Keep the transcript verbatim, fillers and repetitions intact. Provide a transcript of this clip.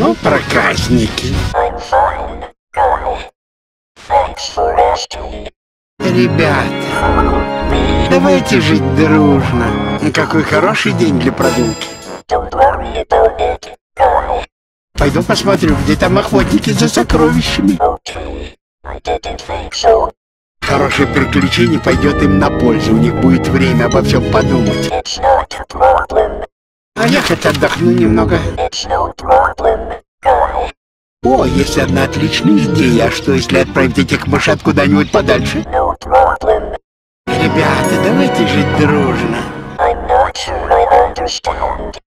Ну, проказники. Ребята, давайте жить дружно. Какой хороший день для прогулки. Пойду посмотрю, где там охотники за сокровищами. Хорошее приключение пойдет им на пользу. У них будет время обо всем подумать. А я хоть отдохну немного. О, есть одна отличная идея. А что, если отправить этих мышат куда-нибудь подальше? Ребята, давайте жить дружно.